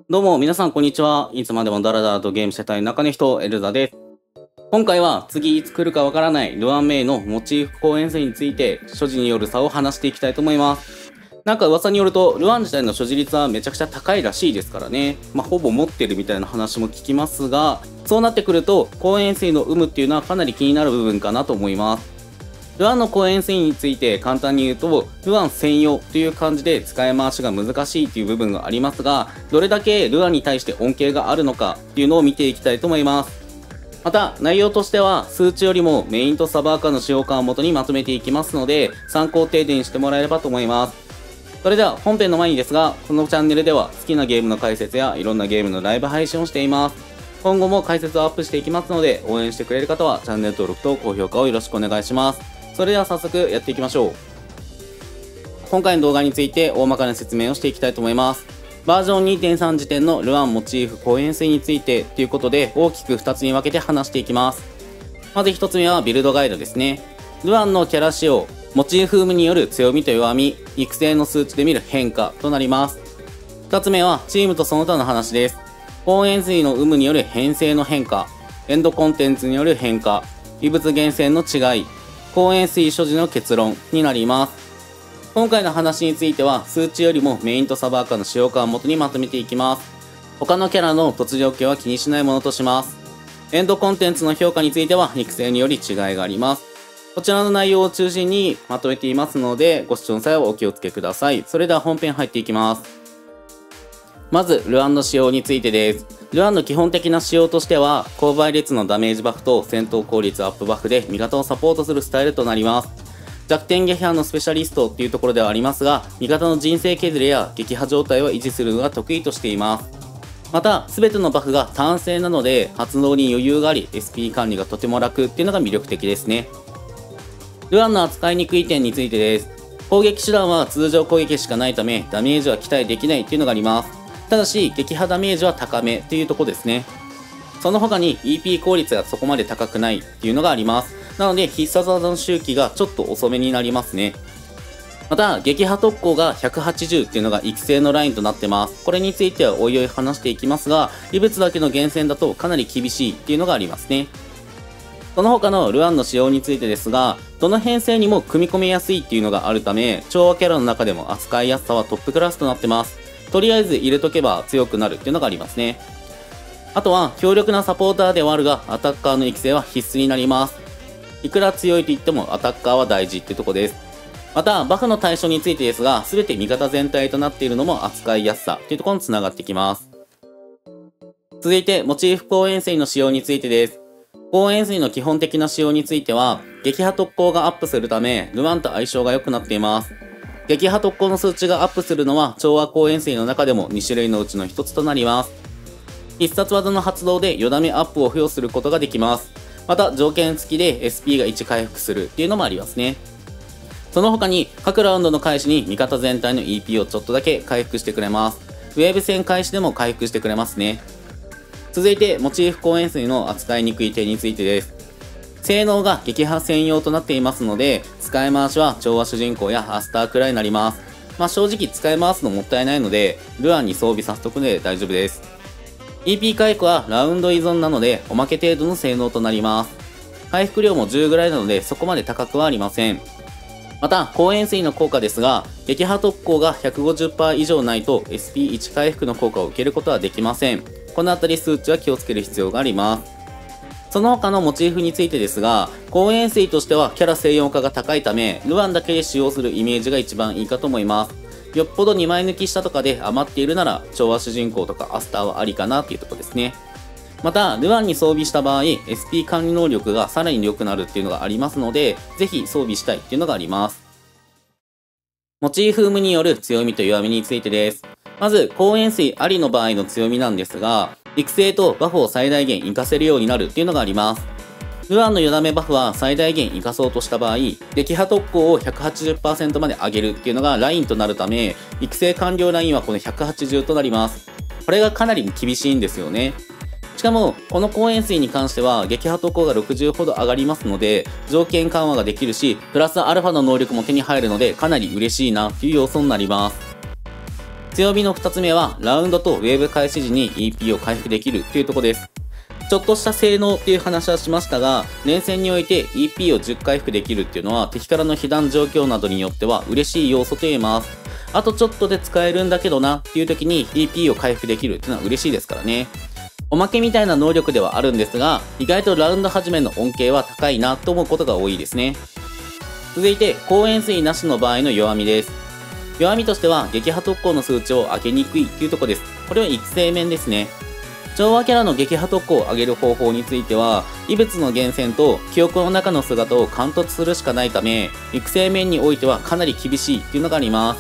どうも皆さんこんにちは。いつまでもダラダラとゲームしてたい中の人、エルザです。今回は次いつ来るかわからないルアンメイのモチーフ公演数について所持による差を話していきたいと思います。なんか噂によるとルアン自体の所持率はめちゃくちゃ高いらしいですからね。ほぼ持ってるみたいな話も聞きますが、そうなってくると公演数の有無っていうのはかなり気になる部分かなと思います。ルアンの公演繊維について簡単に言うと、ルアン専用という感じで使い回しが難しいという部分がありますが、どれだけルアンに対して恩恵があるのかっていうのを見ていきたいと思います。また、内容としては数値よりもメインとサバーカーの使用感を元にまとめていきますので、参考程度にしてもらえればと思います。それでは本編の前にですが、このチャンネルでは好きなゲームの解説やいろんなゲームのライブ配信をしています。今後も解説をアップしていきますので、応援してくれる方はチャンネル登録と高評価をよろしくお願いします。それでは早速やっていきましょう。今回の動画について大まかな説明をしていきたいと思います。バージョン 2.3 時点のルアンモチーフ公演数についてということで大きく2つに分けて話していきます。まず1つ目はビルドガイドですね。ルアンのキャラ仕様、モチーフ有無による強みと弱み、育成の数値で見る変化となります。2つ目はチームとその他の話です。公演数の有無による編成の変化、エンドコンテンツによる変化、異物厳選の違い、公演数所持の結論になります。今回の話については数値よりもメインとサバーカーの使用感を元にまとめていきます。他のキャラの突如系は気にしないものとします。エンドコンテンツの評価については育成により違いがあります。こちらの内容を中心にまとめていますのでご視聴の際はお気をつけください。それでは本編入っていきます。まずルアンの使用についてです。ルアンの基本的な仕様としては、勾配率のダメージバフと戦闘効率アップバフで味方をサポートするスタイルとなります。弱点撃破のスペシャリストっていうところではありますが、味方の人生削れや撃破状態を維持するのが得意としています。また、全てのバフが単性なので、発動に余裕があり、SP 管理がとても楽っていうのが魅力的ですね。ルアンの扱いにくい点についてです。攻撃手段は通常攻撃しかないため、ダメージは期待できないっていうのがあります。ただし、撃破ダメージは高めというところですね。その他に EP 効率がそこまで高くないっていうのがあります。なので、必殺技の周期がちょっと遅めになりますね。また、撃破特攻が180っていうのが育成のラインとなってます。これについてはおいおい話していきますが、異物だけの厳選だとかなり厳しいっていうのがありますね。その他のルアンの使用についてですが、どの編成にも組み込みやすいっていうのがあるため、調和キャラの中でも扱いやすさはトップクラスとなってます。とりあえず入れとけば強くなるっていうのがありますね。あとは強力なサポーターではあるが、アタッカーの育成は必須になります。いくら強いと言ってもアタッカーは大事ってとこです。またバフの対象についてですが、全て味方全体となっているのも扱いやすさっていうところに繋がってきます。続いてモチーフ公演水の使用についてです。公演水の基本的な使用については、撃破特攻がアップするためルアンと相性が良くなっています。撃破特攻の数値がアップするのは調和公演水の中でも2種類のうちの1つとなります。必殺技の発動でよだめアップを付与することができます。また条件付きで SP が1回復するっていうのもありますね。その他に各ラウンドの開始に味方全体の EP をちょっとだけ回復してくれます。ウェーブ戦開始でも回復してくれますね。続いてモチーフ公演水の扱いにくい点についてです。性能が撃破専用となっていますので、使い回しは調和主人公やアスターくらいになります。正直使い回すのもったいないので、ルアンに装備させとくので大丈夫です。EP 回復はラウンド依存なので、おまけ程度の性能となります。回復量も10ぐらいなので、そこまで高くはありません。また、公演水の効果ですが、撃破特攻が 150% 以上ないと SP1 回復の効果を受けることはできません。このあたり数値は気をつける必要があります。その他のモチーフについてですが、公演水としてはキャラ専用化が高いため、ルアンだけで使用するイメージが一番いいかと思います。よっぽど2枚抜きしたとかで余っているなら、調和主人公とかアスターはありかなっていうところですね。また、ルアンに装備した場合、SP 管理能力がさらに良くなるっていうのがありますので、ぜひ装備したいっていうのがあります。モチーフ有無による強みと弱みについてです。まず、公演水ありの場合の強みなんですが、育成とバフを最大限活かせるようになるっていうのがあります。ルアンのよだめバフは最大限活かそうとした場合、撃破特攻を 180% まで上げるっていうのがラインとなるため、育成完了ラインはこの180となります。これがかなり厳しいんですよね。しかも、この公演水に関しては、撃破特攻が60ほど上がりますので、条件緩和ができるし、プラスアルファの能力も手に入るので、かなり嬉しいなっていう要素になります。 強みの2つ目は、ラウンドとウェーブ開始時に EP を回復できるというところです。ちょっとした性能っていう話はしましたが、連戦において EP を10回復できるっていうのは敵からの被弾状況などによっては嬉しい要素と言えます。あとちょっとで使えるんだけどなっていう時に EP を回復できるっていうのは嬉しいですからね。おまけみたいな能力ではあるんですが、意外とラウンド始めの恩恵は高いなと思うことが多いですね。続いて、高円錐なしの場合の弱みです。弱みとしては、撃破特攻の数値を上げにくいというところです。これは育成面ですね。調和キャラの撃破特攻を上げる方法については、異物の源泉と記憶の中の姿を貫突するしかないため、育成面においてはかなり厳しいっていうのがあります。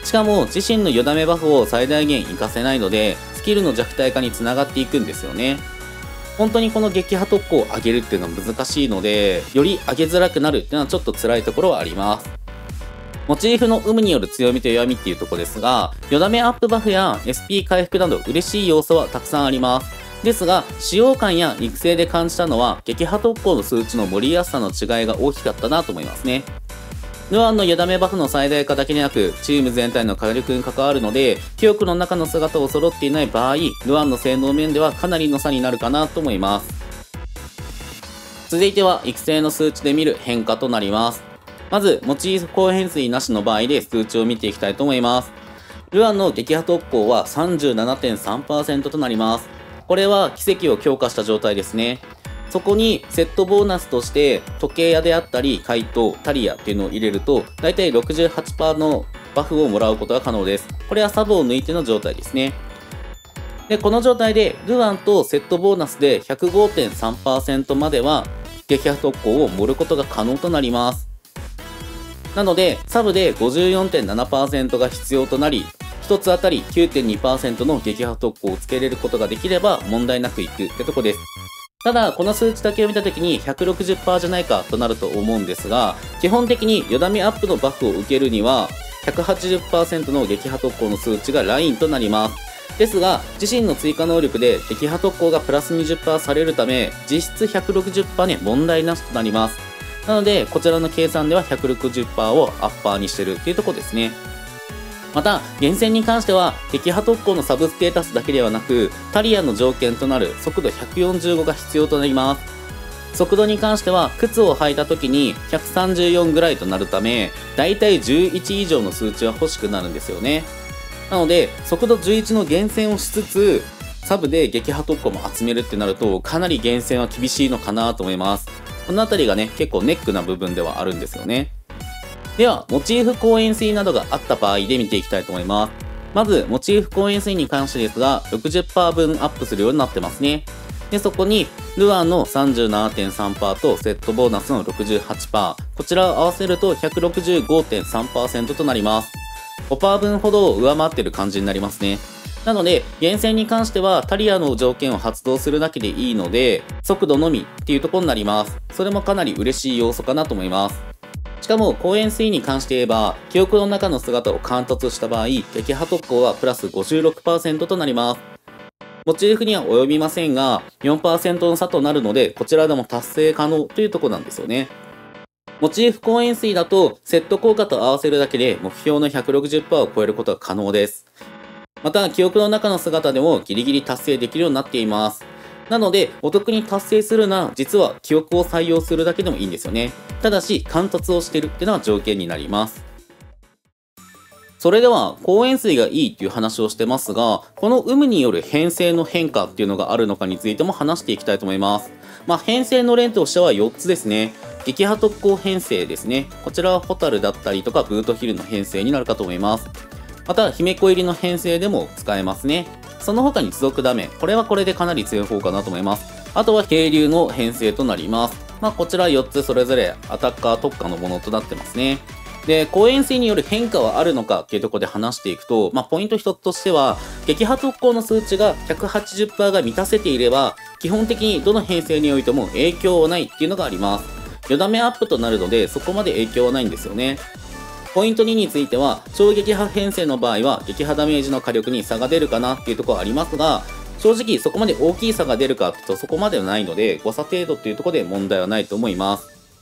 しかも、自身のよだめバフを最大限活かせないので、スキルの弱体化につながっていくんですよね。本当にこの撃破特攻を上げるっていうのは難しいので、より上げづらくなるっていうのはちょっと辛いところはあります。モチーフの有無による強みと弱みっていうところですが、よだめアップバフや SP 回復など嬉しい要素はたくさんあります。ですが、使用感や育成で感じたのは、撃破特攻の数値の盛りやすさの違いが大きかったなと思いますね。ルアンのよだめバフの最大化だけでなく、チーム全体の火力に関わるので、記憶の中の姿を揃っていない場合、ルアンの性能面ではかなりの差になるかなと思います。続いては、育成の数値で見る変化となります。まず、モチーフ高変錐なしの場合で数値を見ていきたいと思います。ルアンの撃破特攻は 37.3% となります。これは奇跡を強化した状態ですね。そこにセットボーナスとして時計屋であったり怪盗、タリアっていうのを入れるとだいたい 68% のバフをもらうことが可能です。これはサブを抜いての状態ですね。で、この状態でルアンとセットボーナスで 105.3% までは撃破特攻を盛ることが可能となります。なのでサブで 54.7% が必要となり、1つあたり 9.2% の撃破特攻をつけれることができれば問題なくいくってとこです。ただ、この数値だけを見たときに 160% じゃないかとなると思うんですが、基本的によだめアップのバフを受けるには 180% の撃破特攻の数値がラインとなります。ですが、自身の追加能力で撃破特攻がプラス 20% されるため、実質 160% ね、問題なしとなります。なので、こちらの計算では 160% をアッパーにしてるっていうところですね。また、厳選に関しては、撃破特攻のサブステータスだけではなく、タリアの条件となる速度145が必要となります。速度に関しては、靴を履いた時に134ぐらいとなるため、だいたい11以上の数値は欲しくなるんですよね。なので、速度11の厳選をしつつ、サブで撃破特攻も集めるってなると、かなり厳選は厳しいのかなと思います。このあたりがね、結構ネックな部分ではあるんですよね。では、モチーフ高円錐などがあった場合で見ていきたいと思います。まず、モチーフ高円錐に関してですが、60% 分アップするようになってますね。で、そこに、ルアンの 37.3% とセットボーナスの 68%、こちらを合わせると 165.3% となります。5% 分ほど上回ってる感じになりますね。なので、厳選に関してはタリアの条件を発動するだけでいいので、速度のみっていうところになります。それもかなり嬉しい要素かなと思います。しかも、高円錐に関して言えば、記憶の中の姿を貫突した場合、撃破特攻はプラス 56% となります。モチーフには及びませんが、4% の差となるので、こちらでも達成可能というところなんですよね。モチーフ高円錐だと、セット効果と合わせるだけで目標の 160% を超えることが可能です。また、記憶の中の姿でもギリギリ達成できるようになっています。なので、お得に達成するなら、実は記憶を採用するだけでもいいんですよね。ただし、貫突をしてるっていうのは条件になります。それでは、高円錐がいいっていう話をしてますが、この有無による編成の変化っていうのがあるのかについても話していきたいと思います。編成の例としては4つですね。撃破特攻編成ですね。こちらはホタルだったりとか、ブートヒルの編成になるかと思います。また、姫子入りの編成でも使えますね。その他に持続ダメ。これはこれでかなり強い方かなと思います。あとは、渓流の編成となります。こちら4つそれぞれアタッカー特化のものとなってますね。で、高円錐による変化はあるのかっていうところで話していくと、ポイント一つとしては、撃破特攻の数値が 180% が満たせていれば、基本的にどの編成においても影響はないっていうのがあります。よだめアップとなるので、そこまで影響はないんですよね。ポイント2については、超撃破編成の場合は、撃破ダメージの火力に差が出るかなっていうところはありますが、正直そこまで大きい差が出るかっていうとそこまではないので、誤差程度っていうところで問題はないと思います。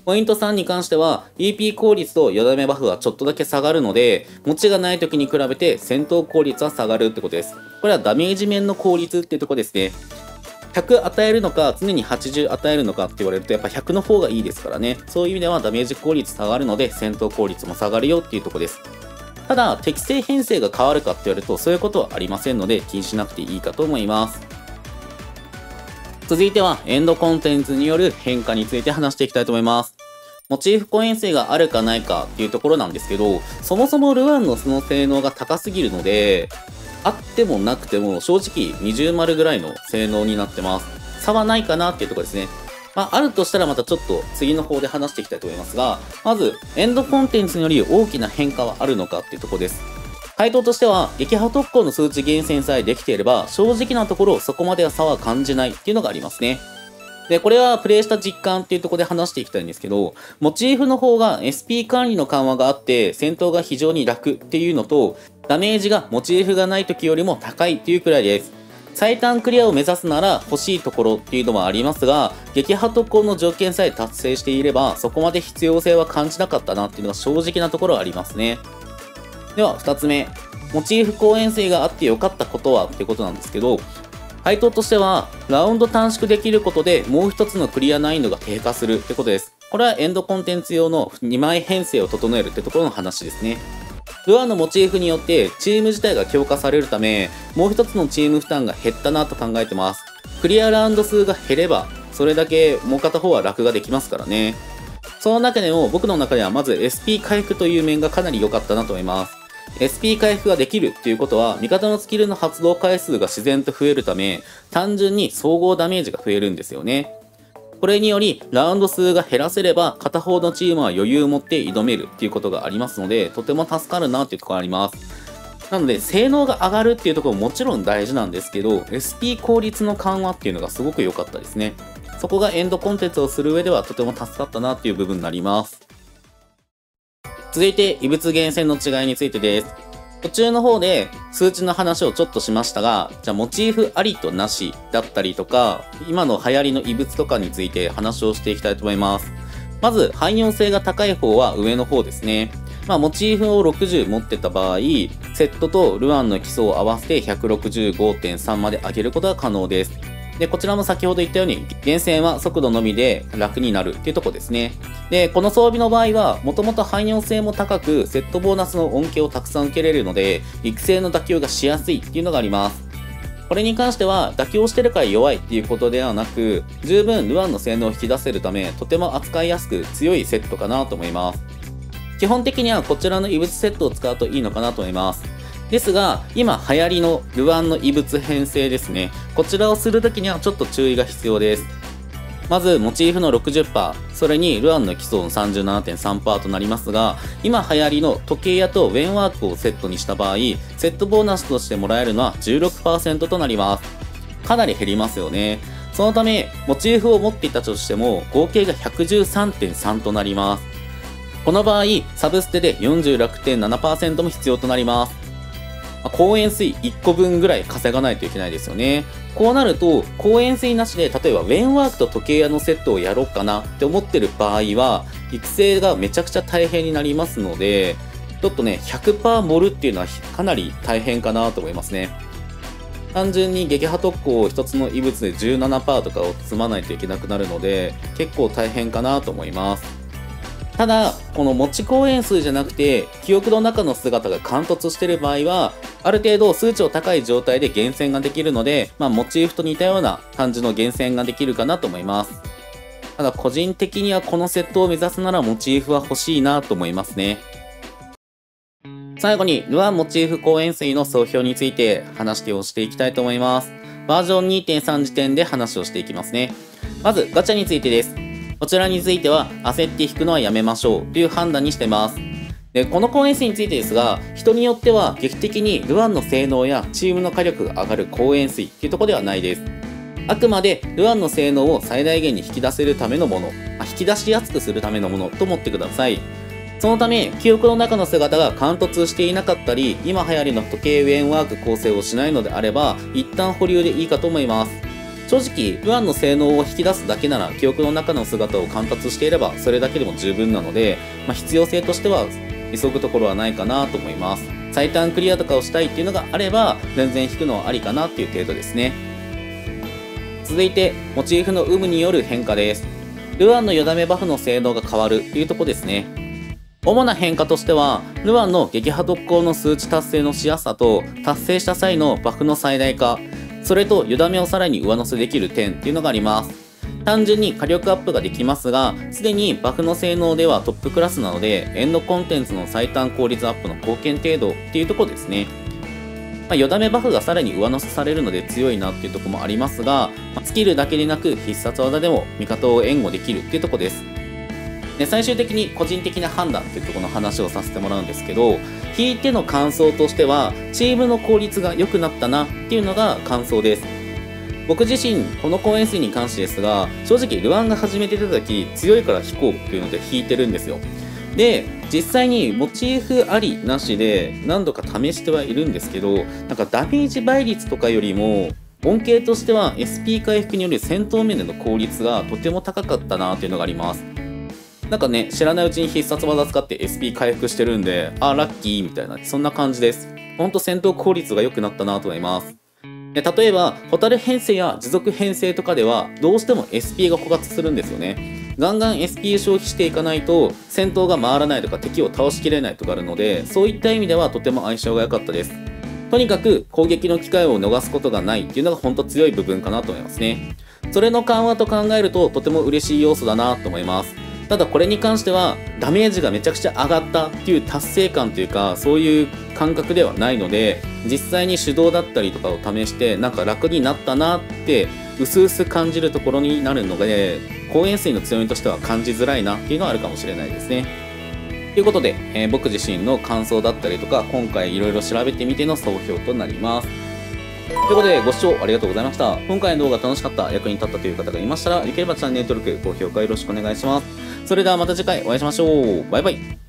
ポイント3に関しては EP 効率とよだめバフがちょっとだけ下がるので、持ちがない時に比べて戦闘効率は下がるってことです。これはダメージ面の効率っていうところですね。100与えるのか常に80与えるのかって言われるとやっぱ100の方がいいですからね。そういう意味ではダメージ効率下がるので戦闘効率も下がるよっていうところです。ただ適正編成が変わるかって言われるとそういうことはありませんので気にしなくていいかと思います。続いてはエンドコンテンツによる変化について話していきたいと思います。モチーフコイン数があるかないかっていうところなんですけど、そもそもルアンのその性能が高すぎるので、あってもなくても正直20丸ぐらいの性能になってます。差はないかなっていうところですね。あるとしたらまたちょっと次の方で話していきたいと思いますが、まずエンドコンテンツにより大きな変化はあるのかっていうところです。回答としては、撃破特攻の数値厳選さえできていれば、正直なところそこまでは差は感じないっていうのがありますね。で、これはプレイした実感っていうところで話していきたいんですけど、モチーフの方が SP 管理の緩和があって、戦闘が非常に楽っていうのと、ダメージがモチーフがない時よりも高いっていうくらいです。最短クリアを目指すなら欲しいところっていうのはありますが、撃破特攻の条件さえ達成していれば、そこまで必要性は感じなかったなっていうのが正直なところはありますね。では2つ目、モチーフ公演性があって良かったことはってことなんですけど、回答としてはラウンド短縮できることでもう一つのクリア難易度が低下するってことです。これはエンドコンテンツ用の2枚編成を整えるってところの話ですね。ルアンのモチーフによってチーム自体が強化されるため、もう一つのチーム負担が減ったなと考えてます。クリアラウンド数が減ればそれだけもう片方は楽ができますからね。その中でも僕の中ではまず SP 回復という面がかなり良かったなと思います。SP 回復ができるっていうことは味方のスキルの発動回数が自然と増えるため単純に総合ダメージが増えるんですよね。これによりラウンド数が減らせれば片方のチームは余裕を持って挑めるっていうことがありますのでとても助かるなっていうところがあります。なので性能が上がるっていうところももちろん大事なんですけど SP 効率の緩和っていうのがすごく良かったですね。そこがエンドコンテンツをする上ではとても助かったなっていう部分になります。続いて異物厳選の違いについてです。途中の方で数値の話をちょっとしましたが、じゃあモチーフありとなしだったりとか、今の流行りの異物とかについて話をしていきたいと思います。まず汎用性が高い方は上の方ですね。モチーフを60持ってた場合、セットとルアンの基礎を合わせて 165.3 まで上げることが可能です。で、こちらも先ほど言ったように、厳選は速度のみで楽になるっていうとこですね。で、この装備の場合は、もともと汎用性も高く、セットボーナスの恩恵をたくさん受けれるので、育成の妥協がしやすいっていうのがあります。これに関しては、妥協してるから弱いっていうことではなく、十分ルアンの性能を引き出せるため、とても扱いやすく強いセットかなと思います。基本的にはこちらの異物セットを使うといいのかなと思います。ですが、今流行りのルアンの異物編成ですね。こちらをするときにはちょっと注意が必要です。まず、モチーフの 60%、それにルアンの基礎の 37.3% となりますが、今流行りの時計屋とウェンワークをセットにした場合、セットボーナスとしてもらえるのは 16% となります。かなり減りますよね。そのため、モチーフを持っていたとしても、合計が 113.3 となります。この場合、サブステで 46.7% も必要となります。公演水1個分ぐらい稼がないといけないですよね。こうなると、公演水なしで、例えばウェンワークと時計屋のセットをやろうかなって思ってる場合は、育成がめちゃくちゃ大変になりますので、ちょっとね、100% 盛るっていうのはかなり大変かなと思いますね。単純に撃破特攻を一つの異物で 17% とかを積まないといけなくなるので、結構大変かなと思います。ただ、この持ち公演数じゃなくて、記憶の中の姿が貫突している場合は、ある程度数値を高い状態で厳選ができるので、モチーフと似たような感じの厳選ができるかなと思います。ただ、個人的にはこのセットを目指すならモチーフは欲しいなと思いますね。最後に、ルアンモチーフ公演数の総評について話をしていきたいと思います。バージョン 2.3 時点で話をしていきますね。まず、ガチャについてです。こちらについては焦って引くのはやめましょうという判断にしてます。で、この公演数についてですが、人によっては劇的にルアンの性能やチームの火力が上がる公演数っていうところではないです。あくまでルアンの性能を最大限に引き出せるためのもの、引き出しやすくするためのものと思ってください。そのため、記憶の中の姿が貫突していなかったり、今流行りの時計ウェンワーク構成をしないのであれば、一旦保留でいいかと思います。 正直、ルアンの性能を引き出すだけなら、記憶の中の姿を観察していれば、それだけでも十分なので、必要性としては、急ぐところはないかなと思います。最短クリアとかをしたいっていうのがあれば、全然引くのはありかなっていう程度ですね。続いて、モチーフの有無による変化です。ルアンのよだめバフの性能が変わるっていうところですね。主な変化としては、ルアンの撃破特攻の数値達成のしやすさと、達成した際のバフの最大化、それとよだめをさらに上乗せできる点っていうのがあります。単純に火力アップができますが、すでにバフの性能ではトップクラスなので、エンドコンテンツの最短効率アップの貢献程度っていうところですね。よだめバフがさらに上乗せされるので強いなっていうところもありますが、スキルだけでなく必殺技でも味方を援護できるっていうところです。で、最終的に個人的な判断っていうところの話をさせてもらうんですけど、引いての感想としては、チームの効率が良くなったなっていうのが感想です。僕自身、この公演数に関してですが、正直ルアンが始めてた時、強いから引こうっていうので引いてるんですよ。で、実際にモチーフありなしで何度か試してはいるんですけど、なんかダメージ倍率とかよりも、恩恵としては SP 回復による戦闘面での効率がとても高かったなっていうのがあります。なんかね、知らないうちに必殺技使って SP 回復してるんで、あ、ラッキーみたいな、そんな感じです。ほんと戦闘効率が良くなったなと思います。で、例えば、ホタル編成や持続編成とかでは、どうしても SP が枯渇するんですよね。ガンガン SP 消費していかないと、戦闘が回らないとか敵を倒しきれないとかあるので、そういった意味ではとても相性が良かったです。とにかく攻撃の機会を逃すことがないっていうのがほんと強い部分かなと思いますね。それの緩和と考えると、とても嬉しい要素だなと思います。ただこれに関してはダメージがめちゃくちゃ上がったっていう達成感というかそういう感覚ではないので、実際に手動だったりとかを試してなんか楽になったなって薄々感じるところになるので、公演水の強みとしては感じづらいなっていうのはあるかもしれないですね。ということで、僕自身の感想だったりとか今回いろいろ調べてみての総評となります。ということでご視聴ありがとうございました。今回の動画楽しかった、役に立ったという方がいましたら、よければチャンネル登録、高評価よろしくお願いします。それではまた次回お会いしましょう。バイバイ。